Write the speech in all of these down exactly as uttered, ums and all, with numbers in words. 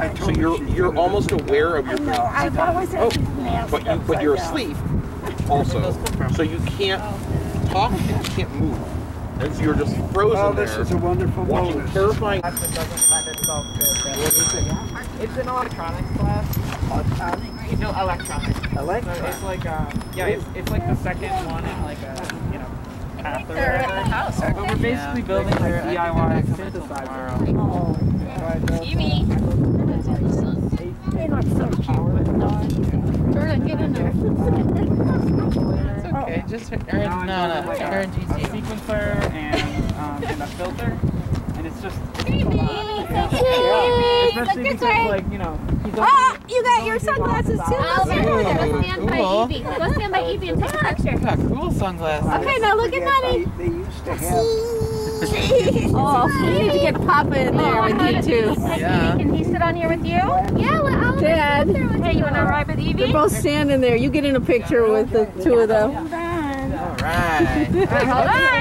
So you're you're almost aware of your breathing. I've always Oh, but you but you're asleep also, so you can't talk and you can't move. And so you're just frozen oh, this there. is a wonderful watching bonus. terrifying. It doesn't let itself go. It's an electronics class. Electronics? No, electronics. Electronics. So it's like uh, yeah, it's, it's like the second one in like a you know path or whatever. But we're basically building like D I Y synthesizer. Oh, Evie. They're not so cute. Jordan, get in there. It's okay, just Aaron, no, no, Like a, Aaron a G C. sequencer and um, and a filter, and it's just it's just a Evie, lot. Evie, look Especially this because way. like you know he's Oh, only, you got your sunglasses too? Oliver, we're gonna stand by Cool. Evie. Go stand by Evie and take a picture. You got cool sunglasses. Okay, now look at Mommy. They, they used to have. Oh, we need to get Papa in there with you too. Yeah. Can he sit on here with you? Yeah, well, Oliver. Dad, Hey, you wanna ride with they're Evie? both standing there. You get in a picture with the two of them. Hold on. All right. All right, hold on.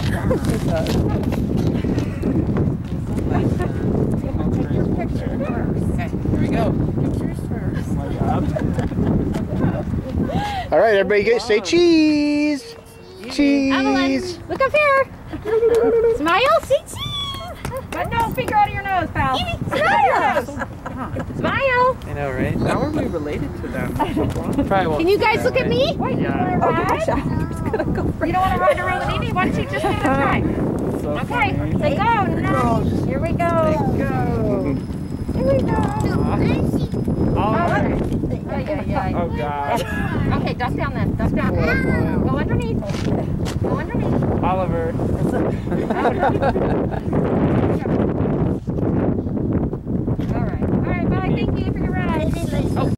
Okay, here we go. All right, everybody, get say cheese. Cheese. Evelyn, look up here. Smile. Say cheese. But no, finger out of your nose, pal. Evie, smile. Smile. I know, right? how are we related to them? Probably won't. Can you guys look at me? Wait, you Yeah. want to ride? You don't want to ride around with Evie? Why don't you just give it a try? So Okay, funny. say go. Nice. Here we go. Go. Here we go. Oliver. Ay, ay, ay. Oh God. Okay, duck down then. Duck down. Go underneath. Go underneath. Oliver. All right. All right, bye. Thank you for your ride.